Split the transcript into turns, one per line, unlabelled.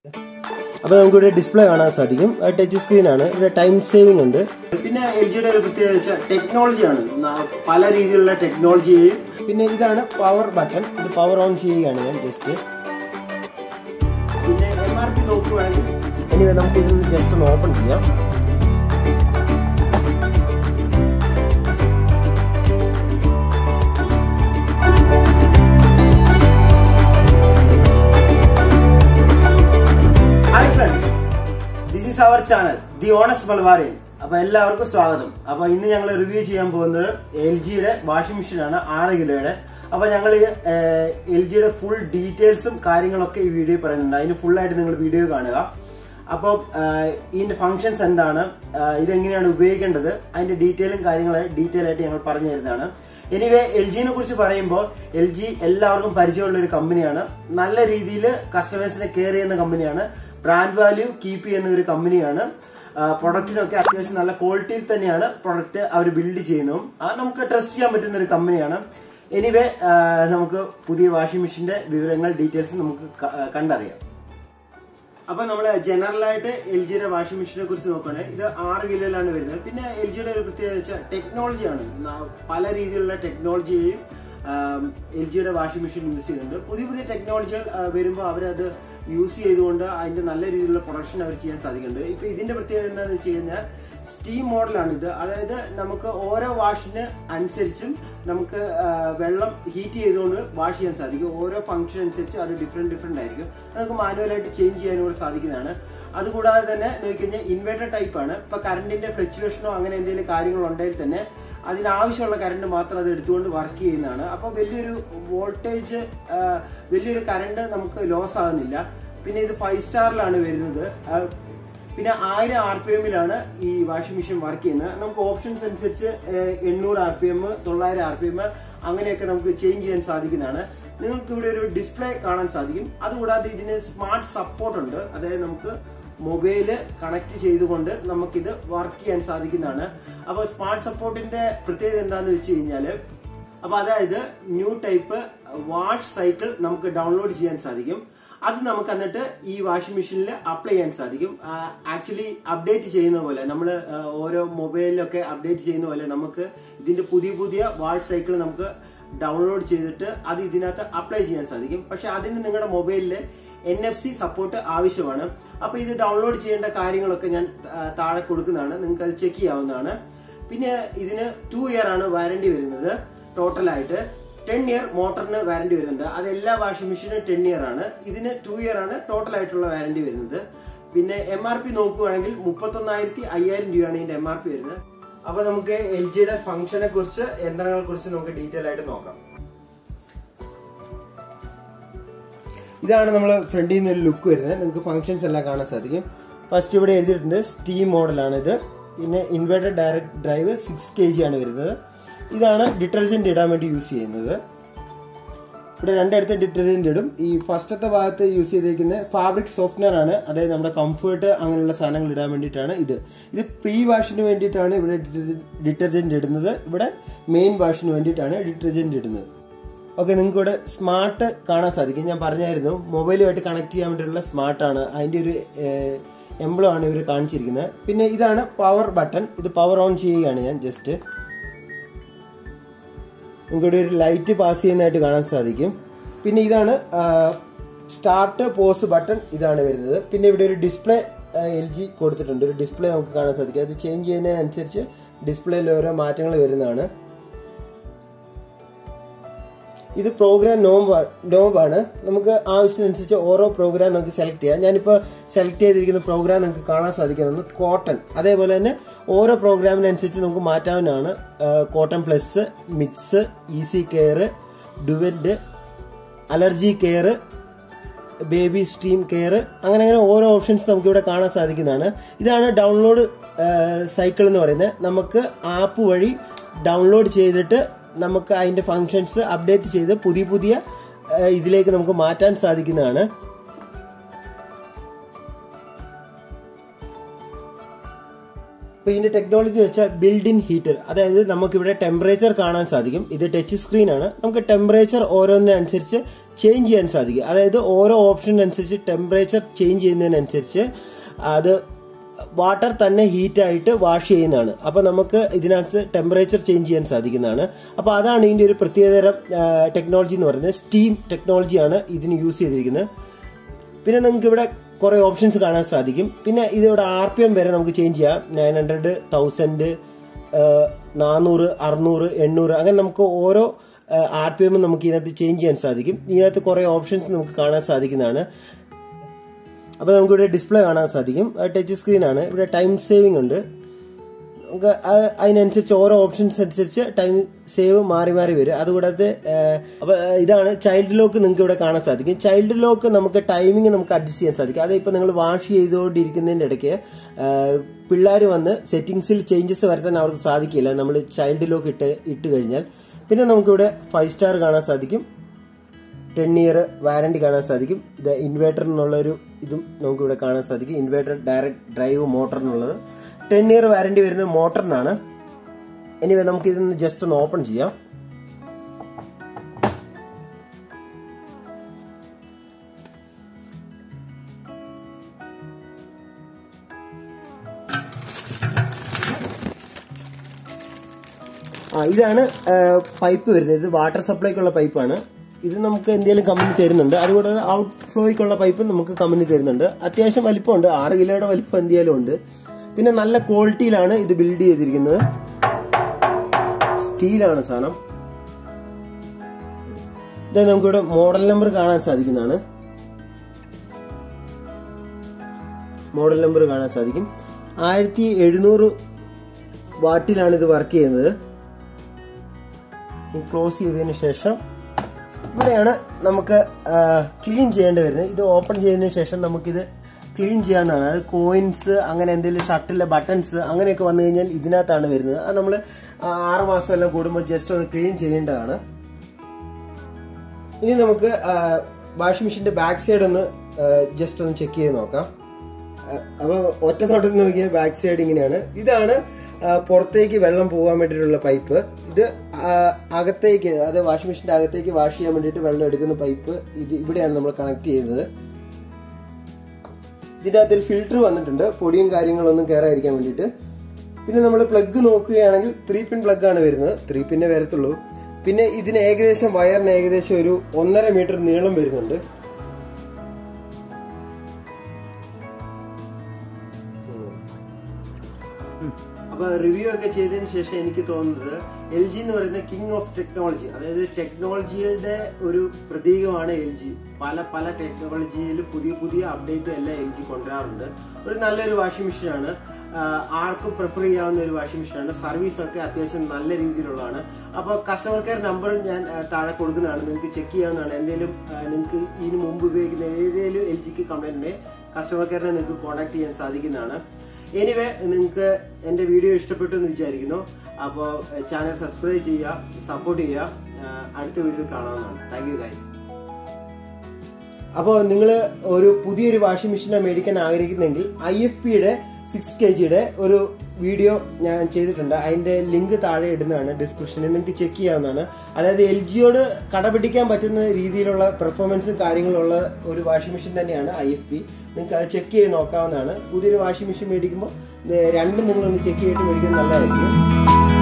അപ്പോൾ നമുക്ക് ഇവിടെ ഡിസ്പ്ലേ കാണാൻ സാധിക്കും. ടച്ച് സ്ക്രീൻ ആണ്. ഇവിടെ ടൈം സേവിംഗ് ഉണ്ട്. പിന്നെ LGയുടെ ഒരു പ്രത്യേകത വെച്ചാൽ ടെക്നോളജിയാണ്. പല രീതിയിലുള്ള ടെക്നോളജിയും. പിന്നെ ഇതാണ് പവർ ബട്ടൺ. ഇത് പവർ ഓൺ ചെയ്യുകയാണ് ഞാൻ ജസ്റ്റ്. പിന്നെ MRP നോക്കുകയാണെങ്കിൽ ഇനി നമുക്ക് ഇതൊന്ന് ജസ്റ്റ് ഒന്ന് ഓപ്പൺ ചെയ്യാം. അവർ ചാനൽ ദി ഓണസ്റ്റ് മലബാറിയൻ. അപ്പൊ എല്ലാവർക്കും സ്വാഗതം. അപ്പൊ ഇന്ന് ഞങ്ങൾ റിവ്യൂ ചെയ്യാൻ പോകുന്നത് LGയുടെ വാഷിംഗ് മെഷീനാണ് 6 കിലോയുടെ. അപ്പൊ ഞങ്ങൾ LGയുടെ ഫുൾ ഡീറ്റെയിൽസും കാര്യങ്ങളൊക്കെ ഈ വീഡിയോ പറയുന്നുണ്ട്. അതിന് ഫുൾ ആയിട്ട് നിങ്ങൾ വീഡിയോ കാണുക. അപ്പോൾ ഇതിന്റെ ഫങ്ഷൻസ് എന്താണ്, ഇതെങ്ങനെയാണ് ഉപയോഗിക്കേണ്ടത്, അതിന്റെ ഡീറ്റെയിലും കാര്യങ്ങളും ഡീറ്റെയിൽ ആയിട്ട് ഞങ്ങൾ പറഞ്ഞു തരുന്നതാണ്. എനിവേ LGനെ കുറിച്ച് പറയുമ്പോൾ LG എല്ലാവർക്കും പരിചയമുള്ള ഒരു കമ്പനിയാണ്. നല്ല രീതിയിൽ കസ്റ്റമേഴ്സിനെ കെയർ ചെയ്യുന്ന കമ്പനിയാണ്. ബ്രാൻഡ് വാല്യൂ കീപ്പ് ചെയ്യുന്ന ഒരു കമ്പനിയാണ്. പ്രൊഡക്റ്റിനൊക്കെ അത്യാവശ്യം നല്ല ക്വാളിറ്റിയിൽ തന്നെയാണ് പ്രൊഡക്റ്റ് അവർ ബിൽഡ് ചെയ്യുന്നതും. നമുക്ക് ട്രസ്റ്റ് ചെയ്യാൻ പറ്റുന്ന ഒരു കമ്പനിയാണ്. എനിവേ നമുക്ക് പുതിയ വാഷിംഗ് മെഷീന്റെ വിവരങ്ങൾ ഡീറ്റെയിൽസ് നമുക്ക് കണ്ടറിയാം. അപ്പൊ നമ്മൾ ജനറൽ ആയിട്ട് LGയുടെ വാഷിംഗ് മെഷീനെ കുറിച്ച് നോക്കുകയാണെങ്കിൽ ഇത് 6 കിലോയിലാണ് വരുന്നത്. പിന്നെ LGയുടെ ഒരു പ്രത്യേകത വെച്ചാൽ ടെക്നോളജിയാണ്. പല രീതിയിലുള്ള ടെക്നോളജിയും LGയുടെ വാഷിംഗ് മെഷീൻ യൂസ് ചെയ്യുന്നുണ്ട്. പുതിയ പുതിയ ടെക്നോളജികൾ വരുമ്പോൾ അവരത് യൂസ് ചെയ്തുകൊണ്ട് അതിന്റെ നല്ല രീതിയിലുള്ള പ്രൊഡക്ഷൻ അവർ ചെയ്യാൻ സാധിക്കുന്നുണ്ട്. ഇപ്പൊ ഇതിന്റെ പ്രത്യേകത എന്താണെന്ന് വെച്ച് കഴിഞ്ഞാൽ സ്റ്റീം മോഡലാണ് ഇത്. അതായത് നമുക്ക് ഓരോ വാഷിന് അനുസരിച്ചും നമുക്ക് വെള്ളം ഹീറ്റ് ചെയ്തുകൊണ്ട് വാഷ് ചെയ്യാൻ സാധിക്കും. ഓരോ ഫംഗ്ഷൻ അനുസരിച്ച് അത് ഡിഫറെന്റ് ആയിരിക്കും. നമുക്ക് മാനുവലായിട്ട് ചേഞ്ച് ചെയ്യാനും കൂടെ സാധിക്കുന്നതാണ്. അതുകൂടാതെ തന്നെ നോക്കിക്കഴിഞ്ഞാൽ ഇൻവേർട്ടർ ടൈപ്പ് ആണ്. ഇപ്പൊ കറണ്ടിന്റെ ഫ്ലക്ച്വേഷനോ അങ്ങനെ എന്തെങ്കിലും കാര്യങ്ങളുണ്ടെങ്കിൽ തന്നെ അതിനാവശ്യമുള്ള കറണ്ട് മാത്രം അത് എടുത്തുകൊണ്ട് വർക്ക് ചെയ്യുന്നതാണ്. അപ്പൊ വലിയൊരു വോൾട്ടേജ്, വലിയൊരു കറണ്ട് നമുക്ക് ലോസ് ആകുന്നില്ല. പിന്നെ ഇത് 5 സ്റ്റാറിലാണ് വരുന്നത്. പിന്നെ 1000 RPM ഈ വാഷിംഗ് മെഷീൻ വർക്ക് ചെയ്യുന്നത്. നമുക്ക് ഓപ്ഷൻസ് അനുസരിച്ച് 800 RPM, 900 RPM അങ്ങനെയൊക്കെ നമുക്ക് ചേഞ്ച് ചെയ്യാൻ സാധിക്കുന്നതാണ്. നിങ്ങൾക്ക് ഇവിടെ ഒരു ഡിസ്പ്ലേ കാണാൻ സാധിക്കും. അതുകൂടാതെ ഇതിന് സ്മാർട്ട് സപ്പോർട്ട് ഉണ്ട്. അതായത് നമുക്ക് മൊബൈല് കണക്ട് ചെയ്തുകൊണ്ട് നമുക്കിത് വർക്ക് ചെയ്യാൻ സാധിക്കുന്നതാണ്. അപ്പൊ സ്മാർട്ട് സപ്പോർട്ടിന്റെ പ്രത്യേകത എന്താണെന്ന് വെച്ച് കഴിഞ്ഞാല് അതായത് ന്യൂ ടൈപ്പ് വാഷ് സൈക്കിൾ നമുക്ക് ഡൗൺലോഡ് ചെയ്യാൻ സാധിക്കും. അത് നമുക്ക് എന്നിട്ട് ഈ വാഷിംഗ് മെഷീനിൽ അപ്ലൈ ചെയ്യാൻ സാധിക്കും. ആക്ച്വലി അപ്ഡേറ്റ് ചെയ്യുന്ന പോലെ നമ്മൾ ഓരോ മൊബൈലിലൊക്കെ അപ്ഡേറ്റ് ചെയ്യുന്ന പോലെ നമുക്ക് ഇതിന്റെ പുതിയ വാഷ് സൈക്കിൾ നമുക്ക് ഡൗൺലോഡ് ചെയ്തിട്ട് അത് ഇതിനകത്ത് അപ്ലൈ ചെയ്യാൻ സാധിക്കും. പക്ഷെ അതിന് നിങ്ങളുടെ മൊബൈലില് NFC സപ്പോർട്ട് ആവശ്യമാണ്. അപ്പൊ ഇത് ഡൗൺലോഡ് ചെയ്യേണ്ട കാര്യങ്ങളൊക്കെ ഞാൻ താഴെ കൊടുക്കുന്നതാണ്. നിങ്ങൾക്ക് അത് ചെക്ക് ചെയ്യാവുന്നതാണ്. പിന്നെ ഇതിന് 2 ഇയർ ആണ് വാറന്റി വരുന്നത്. ടോട്ടലായിട്ട് 10 ഇയർ മോട്ടറിന് വാറന്റി വരുന്നുണ്ട്. അത് എല്ലാ വാഷിംഗ് മെഷീനും 10 ഇയർ ആണ്. ഇതിന് 2 ഇയർ ആണ് ടോട്ടൽ ആയിട്ടുള്ള വാറന്റി വരുന്നത്. പിന്നെ MRP നോക്കുകയാണെങ്കിൽ 31,500 രൂപയാണ് ഇതിന്റെ MRP വരുന്നത്. അപ്പൊ നമുക്ക് LGയുടെ ഫംഗ്ഷനെ കുറിച്ച്, യന്ത്രങ്ങളെ കുറിച്ച് നമുക്ക് ഡീറ്റെയിൽ ആയിട്ട് നോക്കാം. ഇതാണ് നമ്മൾ ഫ്രണ്ടിൽ നിന്ന് ഒരു ലുക്ക് വരുന്നത്. നിങ്ങൾക്ക് ഫംഗ്ഷൻസ് എല്ലാം കാണാൻ സാധിക്കും. ഫസ്റ്റ് ഇവിടെ എഴുതിയിട്ടുണ്ട് സ്റ്റീം മോഡലാണ് ഇത്. പിന്നെ ഇൻവേർട്ടർ ഡയറക്ട് ഡ്രൈവ് 6 kg ആണ് വരുന്നത്. ഇതാണ് ഡിറ്റർജന്റ് ഇടാൻ വേണ്ടി യൂസ് ചെയ്യുന്നത്. ഇവിടെ രണ്ടിടത്ത് ഡിറ്റർജന്റ് ഇടും. ഈ ഫസ്റ്റത്തെ ഭാഗത്ത് യൂസ് ചെയ്തിരിക്കുന്ന ഫാബ്രിക് സോഫ്റ്റ്നർ ആണ്. അതായത് നമ്മുടെ കംഫർട്ട് അങ്ങനെയുള്ള സാധനങ്ങൾ ഇടാൻ വേണ്ടിയിട്ടാണ് ഇത്. പ്രീ വാഷിന് വേണ്ടിയിട്ടാണ് ഇവിടെ ഡിറ്റർജന്റ് ഇടുന്നത്. ഇവിടെ മെയിൻ വാഷിന് വേണ്ടിയിട്ടാണ് ഡിറ്റർജന്റ് ഇടുന്നത്. ഓക്കെ, നിങ്ങൾക്ക് ഇവിടെ സ്മാർട്ട് കാണാൻ സാധിക്കും. ഞാൻ പറഞ്ഞായിരുന്നു മൊബൈലുമായിട്ട് കണക്ട് ചെയ്യാൻ വേണ്ടിയിട്ടുള്ള സ്മാർട്ടാണ്. അതിന്റെ ഒരു എംബ്ലം ആണ് ഇവർ കാണിച്ചിരിക്കുന്നത്. പിന്നെ ഇതാണ് പവർ ബട്ടൺ. ഇത് പവർ ഓൺ ചെയ്യുകയാണ് ഞാൻ ജസ്റ്റ്. നിങ്ങൾക്കിവിടെ ഒരു ലൈറ്റ് പാസ് ചെയ്യുന്നതായിട്ട് കാണാൻ സാധിക്കും. പിന്നെ ഇതാണ് സ്റ്റാർട്ട് പോസ് ബട്ടൺ, ഇതാണ് വരുന്നത്. പിന്നെ ഇവിടെ ഒരു ഡിസ്പ്ലേ LG കൊടുത്തിട്ടുണ്ട്. ഒരു ഡിസ്പ്ലേ നമുക്ക് കാണാൻ സാധിക്കും. അത് ചേഞ്ച് ചെയ്യുന്നതിനനുസരിച്ച് ഡിസ്പ്ലേയിൽ ഓരോ മാറ്റങ്ങൾ വരുന്നതാണ്. ഇത് പ്രോഗ്രാം നോബാണ്. നമുക്ക് ആവശ്യത്തിനനുസരിച്ച് ഓരോ പ്രോഗ്രാം നമുക്ക് സെലക്ട് ചെയ്യാം. ഞാനിപ്പോൾ സെലക്ട് ചെയ്തിരിക്കുന്ന പ്രോഗ്രാം നിങ്ങൾക്ക് കാണാൻ സാധിക്കുന്നത് കോട്ടൺ. അതേപോലെ തന്നെ ഓരോ പ്രോഗ്രാമിനനുസരിച്ച് നമുക്ക് മാറ്റാവുന്നതാണ്. Cotton plus, mix, easy care, ഡുവന്റ്, allergy care, baby stream care, അങ്ങനെ ഓരോ ഓപ്ഷൻസ് നമുക്ക് ഇവിടെ കാണാൻ സാധിക്കുന്നതാണ്. ഇതാണ് ഡൗൺലോഡ് സൈക്കിൾ എന്ന് പറയുന്നത്. നമുക്ക് ആപ്പ് വഴി ഡൗൺലോഡ് ചെയ്തിട്ട് നമുക്ക് അതിന്റെ ഫങ്ഷൻസ് അപ്ഡേറ്റ് ചെയ്ത് പുതിയ ഇതിലേക്ക് നമുക്ക് മാറ്റാൻ സാധിക്കുന്നതാണ്. അപ്പൊ ഇതിന്റെ ടെക്നോളജി വെച്ചാൽ ബിൽഡ് ഇൻ ഹീറ്റർ, അതായത് നമുക്കിവിടെ ടെമ്പറേച്ചർ കാണാൻ സാധിക്കും. ഇത് ടച്ച് സ്ക്രീൻ ആണ്. നമുക്ക് ടെമ്പറേച്ചർ ഓരോന്നിനനുസരിച്ച് ചേഞ്ച് ചെയ്യാൻ സാധിക്കും. അതായത് ഓരോ ഓപ്ഷനനുസരിച്ച് ടെമ്പറേച്ചർ ചേഞ്ച് ചെയ്യുന്നതിനനുസരിച്ച് അത് വാട്ടർ തന്നെ ഹീറ്റായിട്ട് വാഷ് ചെയ്യുന്നതാണ്. അപ്പൊ നമുക്ക് ഇതിനകത്ത് ടെമ്പറേച്ചർ ചേഞ്ച് ചെയ്യാൻ സാധിക്കുന്നതാണ്. അപ്പൊ അതാണ് ഇതിന്റെ ഒരു പ്രത്യേകതരം ടെക്നോളജി എന്ന് പറയുന്നത്. സ്റ്റീം ടെക്നോളജിയാണ് ഇതിന് യൂസ് ചെയ്തിരിക്കുന്നത്. പിന്നെ നിങ്ങൾക്ക് ഇവിടെ കുറെ ഓപ്ഷൻസ് കാണാൻ സാധിക്കും. പിന്നെ ഇതിവിടെ RPM വരെ നമുക്ക് ചേഞ്ച് ചെയ്യാം. 900, 1000, 400, 600, 800 അങ്ങനെ നമുക്ക് ഓരോ RPM നമുക്ക് ഇതിനകത്ത് ചേഞ്ച് ചെയ്യാൻ സാധിക്കും. ഇതിനകത്ത് കുറെ ഓപ്ഷൻസ് നമുക്ക് കാണാൻ സാധിക്കുന്നതാണ്. അപ്പൊ നമുക്കിവിടെ ഡിസ്പ്ലേ കാണാൻ സാധിക്കും. ടച്ച് സ്ക്രീൻ ആണ്. ഇവിടെ ടൈം സേവിംഗ് ഉണ്ട്. നമുക്ക് അതിനനുസരിച്ച് ഓരോ ഓപ്ഷൻസ് അനുസരിച്ച് ടൈം സേവ് മാറി മാറി വരും. അതുകൂടാതെ അപ്പൊ ഇതാണ് ചൈൽഡ് ലോക്ക്. നിങ്ങൾക്ക് ഇവിടെ കാണാൻ സാധിക്കും. ചൈൽഡ് ലോക്ക് നമുക്ക് ടൈമിംഗ് നമുക്ക് അഡ്ജസ്റ്റ് ചെയ്യാൻ സാധിക്കും. അത് ഇപ്പൊ നിങ്ങൾ വാഷ് ചെയ്തുകൊണ്ടിരിക്കുന്നതിന്റെ ഇടയ്ക്ക് പിള്ളേർ വന്ന് സെറ്റിംഗ്സിൽ ചേഞ്ചസ് വരുത്താൻ അവർക്ക് സാധിക്കില്ല, നമ്മൾ ചൈൽഡ് ലോക്ക് ഇട്ട് കഴിഞ്ഞാൽ. പിന്നെ നമുക്കിവിടെ 5 സ്റ്റാർ കാണാൻ സാധിക്കും. 10 ഇയർ വാറന്റി കാണാൻ സാധിക്കും. ഇത് ഇൻവേർട്ടർ എന്നുള്ളൊരു ഇതും നമുക്കിവിടെ കാണാൻ സാധിക്കും. ഇൻവേർട്ടർ ഡയറക്റ്റ് ഡ്രൈവ് മോട്ടർ എന്നുള്ളത് 10 ഇയർ വാറന്റി വരുന്നത് മോട്ടറിനാണ്. എനിവേ നമുക്ക് ഇതൊന്ന് ജസ്റ്റ് ഒന്ന് ഓപ്പൺ ചെയ്യാം. ഇതാണ് പൈപ്പ് വരുന്നത്. ഇത് വാട്ടർ സപ്ലൈക്കുള്ള പൈപ്പാണ്. ഇത് നമുക്ക് എന്തെങ്കിലും കമ്പനി തരുന്നുണ്ട്. അതുകൂടാതെ ഔട്ട് ഫ്ലോയ്ക്കുള്ള പൈപ്പ് നമുക്ക് കമ്പനി തരുന്നുണ്ട്. അത്യാവശ്യം വലിപ്പമുണ്ട്. 6 കിലോയുടെ വലിപ്പം എന്തെങ്കിലും ഉണ്ട്. പിന്നെ നല്ല ക്വാളിറ്റിയിലാണ് ഇത് ബിൽഡ് ചെയ്തിരിക്കുന്നത്. സ്റ്റീലാണ് സാധനം. ഇത് നമുക്കിവിടെ മോഡൽ നമ്പർ കാണാൻ സാധിക്കുന്നതാണ്. മോഡൽ നമ്പർ കാണാൻ സാധിക്കും. 1700 വാട്ടിലാണ് ഇത് വർക്ക് ചെയ്യുന്നത്. ക്ലോസ് ചെയ്തതിന് ശേഷം ഇവിടെയാണ് നമുക്ക് ക്ലീൻ ചെയ്യേണ്ടി വരുന്നത്. ഇത് ഓപ്പൺ ചെയ്തതിനു ശേഷം നമുക്കിത് ക്ലീൻ ചെയ്യാവുന്നതാണ്. അത് കോയിൻസ് അങ്ങനെ എന്തെങ്കിലും ഷർട്ടിലെ ബട്ടൺസ് അങ്ങനെയൊക്കെ വന്നു കഴിഞ്ഞാൽ ഇതിനകത്താണ് വരുന്നത്. അത് നമ്മൾ 6 മാസം എല്ലാം കൂടുമ്പോൾ ജസ്റ്റ് ഒന്ന് ക്ലീൻ ചെയ്യേണ്ടതാണ്. ഇനി നമുക്ക് വാഷിംഗ് മെഷീന്റെ ബാക്ക് സൈഡ് ഒന്ന് ജസ്റ്റ് ഒന്ന് ചെക്ക് ചെയ്ത് നോക്കാം. അപ്പൊ ഒറ്റ തൊട്ടിൽ നോക്കിയാൽ ബാക്ക് സൈഡ് ഇങ്ങനെയാണ്. ഇതാണ് പുറത്തേക്ക് വെള്ളം പോകാൻ വേണ്ടിയിട്ടുള്ള പൈപ്പ്. ഇത് അകത്തേക്ക്, അത് വാഷിംഗ് മെഷീന്റെ അകത്തേക്ക് വാഷ് ചെയ്യാൻ വേണ്ടിയിട്ട് വെള്ളം എടുക്കുന്ന പൈപ്പ്. ഇത് ഇവിടെയാണ് നമ്മൾ കണക്ട് ചെയ്യുന്നത്. ഇതിന്റെ അകത്തൊരു ഫിൽറ്റർ വന്നിട്ടുണ്ട്, പൊടിയും കാര്യങ്ങളൊന്നും കയറാതിരിക്കാൻ വേണ്ടിയിട്ട്. പിന്നെ നമ്മൾ പ്ലഗ് നോക്കുകയാണെങ്കിൽ 3 പിൻ പ്ലഗ് ആണ് വരുന്നത്. 3 പിന്നേ വരത്തുള്ളൂ. പിന്നെ ഇതിന് ഏകദേശം വയറിന് ഏകദേശം ഒരു 1.5 മീറ്റർ നീളം വരുന്നുണ്ട്. അപ്പൊ റിവ്യൂ ഒക്കെ ചെയ്തതിനു ശേഷം എനിക്ക് തോന്നുന്നത് LG എന്ന് പറയുന്ന കിങ് ഓഫ് ടെക്നോളജി, അതായത് ടെക്നോളജിയുടെ ഒരു പ്രതീകമാണ് LG. പല ടെക്നോളജിയിൽ പുതിയ അപ്ഡേറ്റ് എല്ലാം LG കൊണ്ടുവരാറുണ്ട്. ഒരു നല്ലൊരു വാഷിംഗ് മെഷീനാണ്. ആർക്കും പ്രിഫർ ചെയ്യാവുന്ന ഒരു വാഷിംഗ് മെഷീനാണ്. സർവീസ് ഒക്കെ അത്യാവശ്യം നല്ല രീതിയിലുള്ളതാണ്. അപ്പൊ കസ്റ്റമർ കെയർ നമ്പർ ഞാൻ താഴെ കൊടുക്കുന്നതാണ്, നിങ്ങൾക്ക് ചെക്ക് ചെയ്യാവുന്നതാണ്. എന്തെങ്കിലും നിങ്ങൾക്ക് ഇതിനു മുമ്പ് ഉപയോഗിക്കുന്ന ഏതെങ്കിലും LGക്ക് കംപ്ലൈന്റ് ഉണ്ടെങ്കിൽ കസ്റ്റമർ കെയറിനെ നിങ്ങൾക്ക് കോൺടാക്ട് ചെയ്യാൻ സാധിക്കുന്നതാണ്. എനിവേ നിങ്ങൾക്ക് എന്റെ വീഡിയോ ഇഷ്ടപ്പെട്ടു എന്ന് വിചാരിക്കുന്നു. അപ്പോൾ ചാനൽ സബ്സ്ക്രൈബ് ചെയ്യുക, സപ്പോർട്ട് ചെയ്യുക. അടുത്ത വീഡിയോയിൽ കാണാവുന്നതാണ്. Thank you guys. അപ്പോൾ നിങ്ങൾ ഒരു പുതിയൊരു വാഷിംഗ് മെഷീൻ മേടിക്കാൻ ആഗ്രഹിക്കുന്നെങ്കിൽ IFPയുടെ 6 kgയുടെ ഒരു വീഡിയോ ഞാൻ ചെയ്തിട്ടുണ്ട്. അതിന്റെ ലിങ്ക് താഴെ ഇടുന്നതാണ് ഡിസ്ക്രിപ്ഷനിൽ, നിങ്ങൾക്ക് ചെക്ക് ചെയ്യാവുന്നതാണ്. അതായത് LGയോട് കടപിടിക്കാൻ പറ്റുന്ന രീതിയിലുള്ള പെർഫോമൻസും കാര്യങ്ങളുള്ള ഒരു വാഷിംഗ് മെഷീൻ തന്നെയാണ് IFP. നിങ്ങൾക്ക് അത് ചെക്ക് ചെയ്ത് നോക്കാവുന്നതാണ്. പുതിയൊരു വാഷിംഗ് മെഷീൻ മേടിക്കുമ്പോൾ രണ്ടും നിങ്ങളൊന്ന് ചെക്ക് ചെയ്തിട്ട് മേടിക്കുന്നത് നല്ലതായിരിക്കും.